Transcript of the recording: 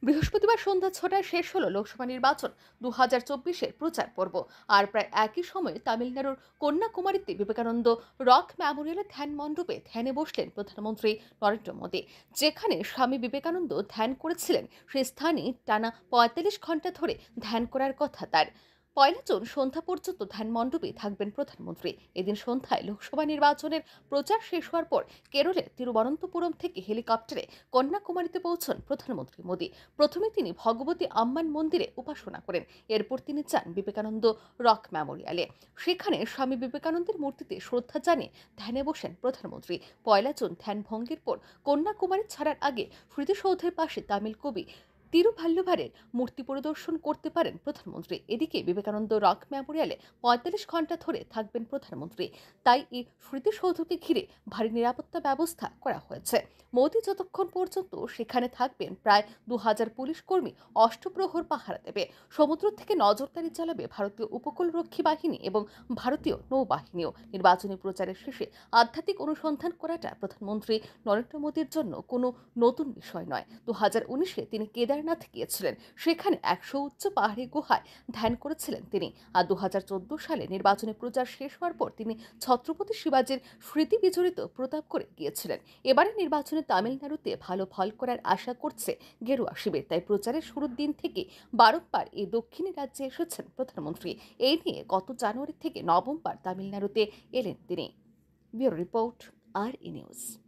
বৃহস্পতিবার সন্ধ্যা ৬টায় শেষ হলো লোকসভা নির্বাচন ২০২৪-এর প্রচার পর্ব। আর প্রায় একই সময়ে তামিলনাড়ুর কন্যাকুমারীতে বিবেকানন্দ রক মেমোরিয়ালে ধ্যান মণ্ডপে ধ্যানে বসলেন প্রধানমন্ত্রী নরেন্দ্র মোদী। যেখানে স্বামী বিবেকানন্দ ধ্যান করেছিলেন, সেই স্থানে টানা ৪৫ ঘন্টা ধরে ধ্যান করার কথা তার। ১লা জুন সন্ধ্যা পর্যন্ত ধ্যান মণ্ডপে থাকবেন প্রধানমন্ত্রী। এদিন সন্ধ্যায় লোকসভা নির্বাচনের প্রচার শেষ হওয়ার পর কেরলের তিরুবনন্তপুরম থেকে হেলিকপ্টারে কন্যাকুমারীতে পৌঁছন প্রধানমন্ত্রী মোদী। প্রথমে তিনি ভগবতী আম্মান মন্দিরে উপাসনা করেন। এরপর তিনি যান বিবেকানন্দ রক মেমোরিয়ালে। সেখানে স্বামী বিবেকানন্দের মূর্তিতে শ্রদ্ধা জানিয়ে ধ্যানে বসেন প্রধানমন্ত্রী। ১লা জুন ধ্যান ভঙ্গের পর কন্যাকুমারী ছাড়ার আগে স্মৃতিসৌধের পাশে তামিল কবি তিরুভাল্লুভারের মূর্তি পরিদর্শন করতে পারেন প্রধানমন্ত্রী। এদিকে বিবেকানন্দ রক মেমোরিয়ালে ৪৫ ঘন্টা ধরে থাকবেন প্রধানমন্ত্রী। তাই এই স্মৃতিসৌধকে ঘিরে ভারী নিরাপত্তা ব্যবস্থা করা হয়েছে। মোদী যতক্ষণ পর্যন্ত সেখানে থাকবেন, প্রায় ২০০০ পুলিশ কর্মী অষ্টপ্রহর পাহারা দেবে। সমুদ্র থেকে নজরদারি চালাবে ভারতীয় উপকূলরক্ষী বাহিনী এবং ভারতীয় নৌবাহিনীও। নির্বাচনী প্রচারের শেষে আধ্যাত্মিক অনুসন্ধান করাটা প্রধানমন্ত্রী নরেন্দ্র মোদীর জন্য কোনো নতুন বিষয় নয়। ২০১৯-এ তিনি কেদারনাথ গিয়েছিলেন। সেখানে ১০০ উচ্চ পাহাড়ি গুহায় ধ্যান করেছিলেন তিনি। আর ২০১৪ সালে নির্বাচনী প্রচার শেষ হওয়ার পর তিনি ছত্রপতি শিবাজির স্মৃতি বিজড়িত প্রতাপগড়ে গিয়েছিলেন। এবারে নির্বাচনে তামিলনাড়ুতে ভালো ফল করার আশা করছে গেরুয়া শিবির। তাই প্রচারের শুরুর দিন থেকে বারংবার এই দক্ষিণী রাজ্যে এসেছেন প্রধানমন্ত্রী। এই নিয়ে গত জানুয়ারি থেকে নবমবার তামিলনাড়ুতে এলেন তিনি। ব্যুরো রিপোর্ট, আর ই নিউজ।